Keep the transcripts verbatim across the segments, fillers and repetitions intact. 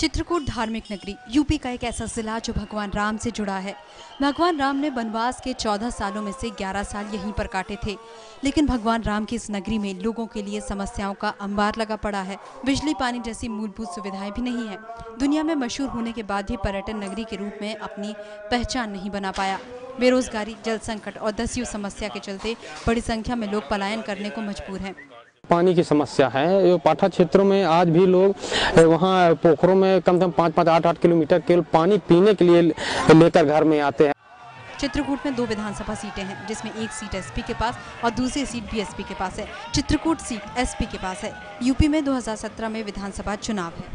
चित्रकूट धार्मिक नगरी यूपी का एक ऐसा जिला जो भगवान राम से जुड़ा है। भगवान राम ने वनवास के चौदह सालों में से ग्यारह साल यहीं पर काटे थे, लेकिन भगवान राम की इस नगरी में लोगों के लिए समस्याओं का अंबार लगा पड़ा है। बिजली पानी जैसी मूलभूत सुविधाएं भी नहीं है। दुनिया में मशहूर होने के बाद भी पर्यटन नगरी के रूप में अपनी पहचान नहीं बना पाया। बेरोजगारी, जल संकट और दस्यु समस्या के चलते बड़ी संख्या में लोग पलायन करने को मजबूर हैं। पानी की समस्या है। पाठा क्षेत्रों में आज भी लोग वहाँ पोखरों में कम से कम पाँच पाँच आठ आठ किलोमीटर केवल पानी पीने के लिए लेकर घर में आते हैं। चित्रकूट में दो विधानसभा सीटें हैं, जिसमें एक सीट एसपी के पास और दूसरी सीट बीएसपी के पास है। चित्रकूट सीट एसपी के पास है। यूपी में दो हज़ार सत्रह में विधानसभा चुनाव है।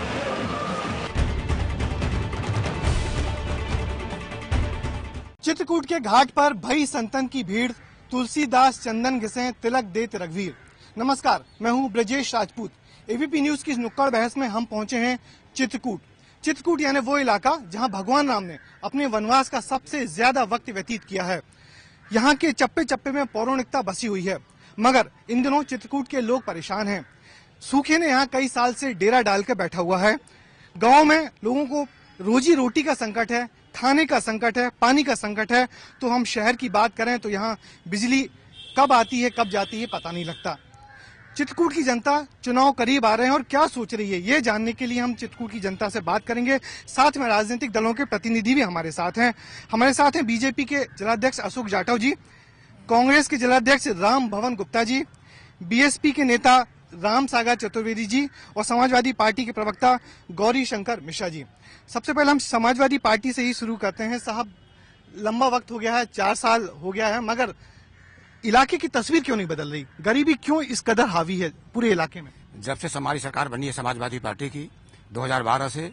चित्रकूट के घाट पर भई संतन की भीड़, तुलसीदास चंदन घिसे तिलक देत रघुवीर। नमस्कार, मैं हूं ब्रजेश राजपूत। एबीपी न्यूज की इस नुक्कड़ बहस में हम पहुंचे हैं चित्रकूट। चित्रकूट यानी वो इलाका जहां भगवान राम ने अपने वनवास का सबसे ज्यादा वक्त व्यतीत किया है। यहां के चप्पे चप्पे में पौराणिकता बसी हुई है, मगर इन दिनों चित्रकूट के लोग परेशान हैं। सूखे ने यहाँ कई साल से डेरा डाल कर बैठा हुआ है। गाँव में लोगों को रोजी रोटी का संकट है, खाने का संकट है, पानी का संकट है। तो हम शहर की बात करें तो यहाँ बिजली कब आती है कब जाती है पता नहीं लगता। चित्रकूट की जनता चुनाव करीब आ रहे हैं और क्या सोच रही है, ये जानने के लिए हम चित्रकूट की जनता से बात करेंगे। साथ में राजनीतिक दलों के प्रतिनिधि भी हमारे साथ हैं। हमारे साथ हैं बीजेपी के जिलाध्यक्ष अशोक जाटव जी, कांग्रेस के जिलाध्यक्ष राम भवन गुप्ता जी, बीएसपी के नेता राम सागर चतुर्वेदी जी और समाजवादी पार्टी के प्रवक्ता गौरी शंकर मिश्रा जी। सबसे पहले हम समाजवादी पार्टी से ही शुरू करते हैं। साहब, लंबा वक्त हो गया है, चार साल हो गया है, मगर इलाके की तस्वीर क्यों नहीं बदल रही? गरीबी क्यों इस कदर हावी है पूरे इलाके में? जब से हमारी सरकार बनी है समाजवादी पार्टी की दो हज़ार बारह से,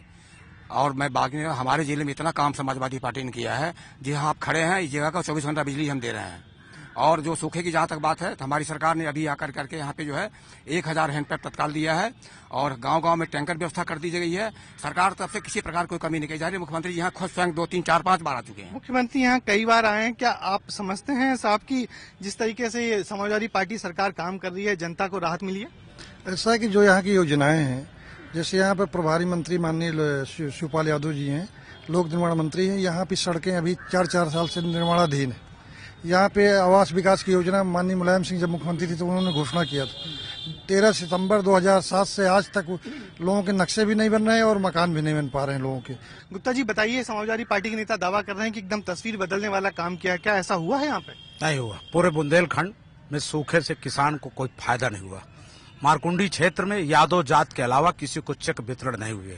और मैं बाकी हमारे जिले में इतना काम समाजवादी पार्टी ने किया है। जी हाँ, आप खड़े हैं, इस जगह का चौबीस घंटा बिजली हम दे रहे हैं। और जो सूखे की जहाँ तक बात है तो हमारी सरकार ने अभी आकर करके यहाँ पे जो है एक हजार हैंडपैप तत्काल दिया है और गांव-गांव में टैंकर व्यवस्था कर दी गई है। सरकार तरफ से किसी प्रकार कोई कमी नहीं की जा रही। मुख्यमंत्री यहाँ खुद स्वयं दो तीन चार पांच बार आ चुके हैं। मुख्यमंत्री यहाँ कई बार आए हैं। क्या आप समझते हैं साहब की जिस तरीके से ये समाजवादी पार्टी सरकार काम कर रही है, जनता को राहत मिली है? ऐसा है कि जो यहाँ की योजनाएं हैं, जैसे यहाँ पे प्रभारी मंत्री माननीय शिवपाल यादव जी हैं, लोक निर्माण मंत्री हैं। यहाँ की सड़कें अभी चार चार साल से निर्माणाधीन है। यहाँ पे आवास विकास की योजना माननीय मुलायम सिंह जब मुख्यमंत्री थे तो उन्होंने घोषणा किया था। तेरह सितंबर दो हज़ार सात से आज तक लोगों के नक्शे भी नहीं बन रहे हैं और मकान भी नहीं बन पा रहे हैं लोगों के। गुप्ता जी बताइए, समाजवादी पार्टी के नेता दावा कर रहे हैं कि एकदम तस्वीर बदलने वाला काम किया, क्या ऐसा हुआ है यहाँ पे? नहीं हुआ। पूरे बुंदेलखंड में सूखे से किसान को कोई फायदा नहीं हुआ। मारकुंडी क्षेत्र में यादव जात के अलावा किसी को चेक वितरण नहीं हुए।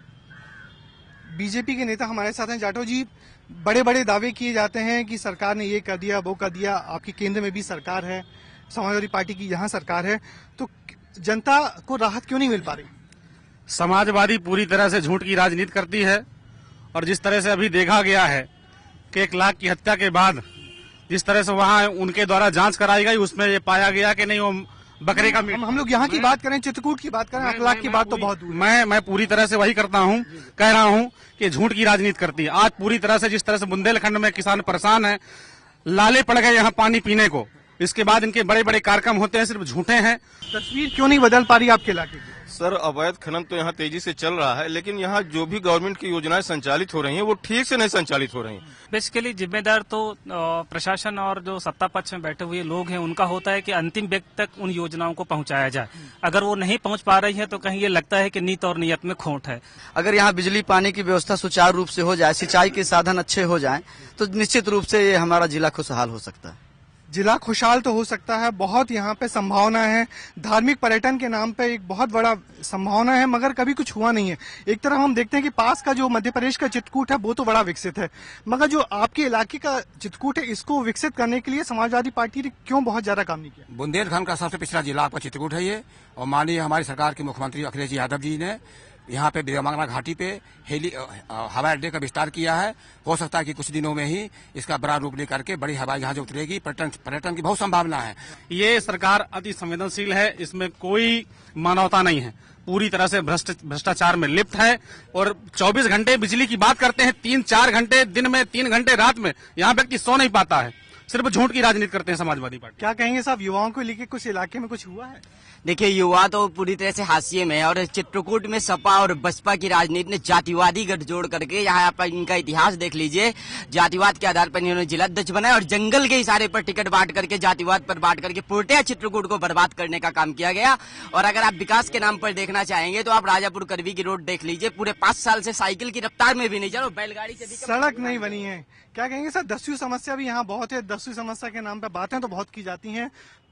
बीजेपी के नेता हमारे साथ हैं। जाटव जी, बड़े बड़े दावे किए जाते हैं कि सरकार ने ये कर दिया वो कर दिया। आपकी केंद्र में भी सरकार है, समाजवादी पार्टी की यहाँ सरकार है, तो जनता को राहत क्यों नहीं मिल पा रही? समाजवादी पूरी तरह से झूठ की राजनीति करती है और जिस तरह से अभी देखा गया है कि एक लाख की हत्या के बाद जिस तरह से वहाँ उनके द्वारा जांच कराई गई, उसमें ये पाया गया कि नहीं वो बकरे का मीट। हम, हम लोग यहाँ की बात करें, चित्रकूट की बात करें, अखलाक की बात तो बहुत दूर। मैं मैं पूरी तरह से वही करता हूँ, कह रहा हूँ कि झूठ की राजनीति करती है। आज पूरी तरह से जिस तरह से बुंदेलखंड में किसान परेशान है, लाले पड़ गए यहाँ पानी पीने को। इसके बाद इनके बड़े बड़े कार्यक्रम होते हैं, सिर्फ झूठे हैं। तस्वीर क्यों नहीं बदल पा रही आपके इलाके की? सर, अवैध खनन तो यहाँ तेजी से चल रहा है, लेकिन यहाँ जो भी गवर्नमेंट की योजनाएं संचालित हो रही हैं वो ठीक से नहीं संचालित हो रही हैं। बेसिकली जिम्मेदार तो प्रशासन और जो सत्ता पक्ष में बैठे हुए लोग हैं उनका होता है कि अंतिम व्यक्ति तक उन योजनाओं को पहुंचाया जाए। अगर वो नहीं पहुंच पा रही है तो कहीं ये लगता है कि नीयत और नियत में खोट है। अगर यहाँ बिजली पानी की व्यवस्था सुचारू रूप से हो जाए, सिंचाई के साधन अच्छे हो जाएं, तो निश्चित रूप से ये हमारा जिला खुशहाल हो सकता है। जिला खुशहाल तो हो सकता है, बहुत यहाँ पे संभावना है। धार्मिक पर्यटन के नाम पे एक बहुत बड़ा संभावना है, मगर कभी कुछ हुआ नहीं है। एक तरफ हम देखते हैं कि पास का जो मध्य प्रदेश का चित्रकूट है वो तो बड़ा विकसित है, मगर जो आपके इलाके का चित्रकूट है इसको विकसित करने के लिए समाजवादी पार्टी ने क्यों बहुत ज्यादा काम नहीं किया? बुंदेलखंड का सबसे पिछड़ा जिला आपका चित्रकूट है ये, और माननीय हमारी सरकार के मुख्यमंत्री अखिलेश यादव जी ने यहाँ पे बिरमांगना घाटी पे हेली हवाई अड्डे का विस्तार किया है। हो सकता है कि कुछ दिनों में ही इसका बड़ा रूप लेकर के बड़ी हवाई जहाज उतरेगी। पर्यटन पर्यटन की बहुत संभावना है। ये सरकार अति संवेदनशील है, इसमें कोई मानवता नहीं है, पूरी तरह से भ्रष्ट भ्रष्टाचार में लिप्त है। और चौबीस घंटे बिजली की बात करते हैं, तीन चार घंटे दिन में, तीन घंटे रात में यहाँ व्यक्ति सो नहीं पाता है। सिर्फ झूठ की राजनीति करते हैं समाजवादी पार्टी। क्या कहेंगे साहब, युवाओं को लेकर कुछ इलाके में कुछ हुआ है? देखिए, युवा तो पूरी तरह से हाशिए में है और चित्रकूट में सपा और बसपा की राजनीति ने जातिवादी गठजोड़ करके, यहाँ पर इनका इतिहास देख लीजिए, जातिवाद के आधार पर इन्होंने जिला अध्यक्ष बनाया और जंगल के इशारे पर टिकट बांट करके, जातिवाद पर बांट करके पूर्णतः चित्रकूट को बर्बाद करने का काम किया गया। और अगर आप विकास के नाम पर देखना चाहेंगे तो आप राजापुर करवी की रोड देख लीजिए, पूरे पांच साल से साइकिल की रफ्तार में भी नहीं चलो, बैलगाड़ी से भी सड़क नहीं बनी है। क्या कहेंगे सर, दसवीं समस्या भी यहाँ बहुत है, दसवीं समस्या के नाम पर बातें तो बहुत की जाती हैं,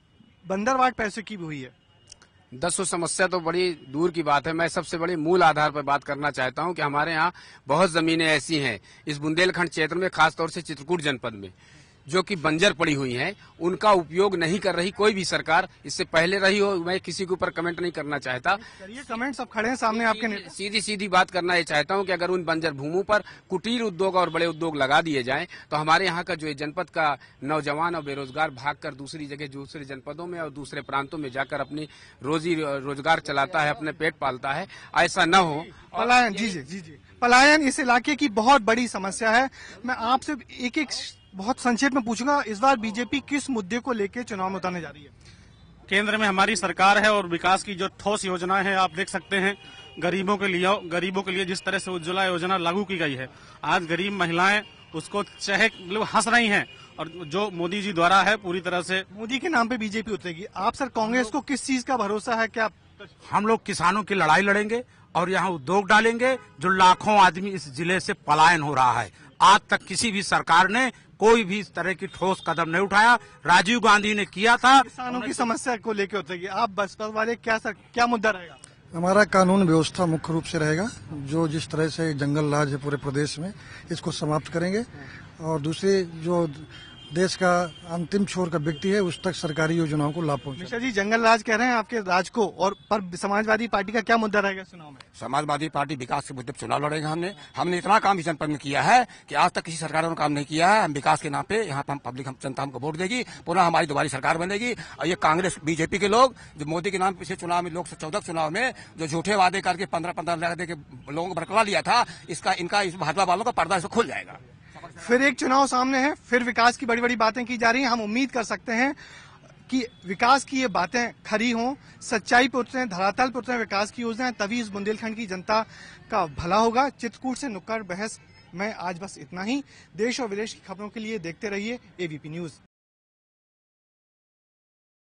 बंदरवाट पैसे की भी हुई है। दसवीं समस्या तो बड़ी दूर की बात है। मैं सबसे बड़ी मूल आधार पर बात करना चाहता हूं कि हमारे यहाँ बहुत जमीनें ऐसी हैं इस बुंदेलखंड क्षेत्र में, खासतौर से चित्रकूट जनपद में, जो कि बंजर पड़ी हुई हैं, उनका उपयोग नहीं कर रही कोई भी सरकार। इससे पहले रही हो, मैं किसी के ऊपर कमेंट नहीं करना चाहता। ये कमेंट सब खड़े हैं सामने आपके नेता। सीधी सीधी बात करना ये चाहता हूं कि अगर उन बंजर भूमि पर कुटीर उद्योग और बड़े उद्योग लगा दिए जाएं तो हमारे यहाँ का जो ये जनपद का नौजवान और बेरोजगार भागकर दूसरी जगह, दूसरे जनपदों में और दूसरे प्रांतों में जाकर अपनी रोजी रोजगार चलाता है, अपने पेट पालता है। ऐसा न हो। पलायन, जी जी जी जी पलायन इस इलाके की बहुत बड़ी समस्या है। मैं आपसे एक एक बहुत संक्षेप में पूछूंगा, इस बार बीजेपी किस मुद्दे को लेकर चुनाव में उतारने जा रही है? केंद्र में हमारी सरकार है और विकास की जो ठोस योजनाएं हैं, आप देख सकते हैं, गरीबों के लिए गरीबों के लिए जिस तरह से उज्ज्वला योजना लागू की गई है, आज गरीब महिलाएं उसको चहे मतलब हंस रही हैं। और जो मोदी जी द्वारा है, पूरी तरह से मोदी के नाम पे बीजेपी उतरेगी। आप सर, कांग्रेस को किस चीज का भरोसा है? क्या हम लोग किसानों की लड़ाई लड़ेंगे और यहाँ उद्योग डालेंगे। जो लाखों आदमी इस जिले से पलायन हो रहा है, आज तक किसी भी सरकार ने कोई भी इस तरह की ठोस कदम नहीं उठाया। राजीव गांधी ने किया था। किसानों की समस्या को लेकर उतरेगी आप बसपा वाले, क्या सर, क्या मुद्दा रहेगा? हमारा कानून व्यवस्था मुख्य रूप से रहेगा, जो जिस तरह से जंगल राज है पूरे प्रदेश में, इसको समाप्त करेंगे। और दूसरे, जो देश का अंतिम छोर का व्यक्ति है, उस तक सरकारी योजनाओं को लाभ पहुंचे। मिश्रा जी, जंगल राज कह रहे हैं आपके राज को, और पर समाजवादी पार्टी का क्या मुद्दा रहेगा चुनाव में? समाजवादी पार्टी विकास के मुद्दे पर चुनाव लड़ेगा। हमने हमने इतना काम इस जनपद में किया है कि आज तक किसी सरकार ने काम नहीं किया है। हम विकास के नाम पे यहाँ पर हम पब्लिक हम जनता हमको वोट देगी, पुनः हमारी दोबारा सरकार बनेगी। और ये कांग्रेस बीजेपी के लोग जो मोदी के नाम पिछले चुनाव में, लोक चौदह चुनाव में जो झूठे वादे करके पंद्रह पंद्रह लाख दे के लोगों को भड़कवा लिया था, इसका इनका इस भाजपा वालों का पर्दा इसको खुल जाएगा। फिर एक चुनाव सामने है, फिर विकास की बड़ी बड़ी बातें की जा रही हैं। हम उम्मीद कर सकते हैं कि विकास की ये बातें खरी हों, सच्चाई पर उतरें, धरातल पर उतरें विकास की योजनाएं, तभी इस बुंदेलखंड की जनता का भला होगा। चित्रकूट से नुक्कड़ बहस में आज बस इतना ही। देश और विदेश की खबरों के लिए देखते रहिए एबीपी न्यूज।